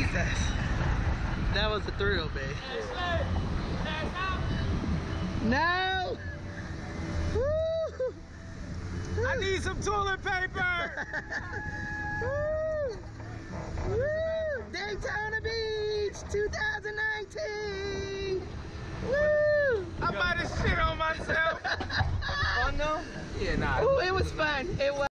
Jesus. That was a thrill, babe. No! Woo! I need some toilet paper! Woo! Woo! Daytona Beach 2019! Woo! I'm about to shit on myself. Oh no? Yeah, nah. Ooh, it was fun. It was.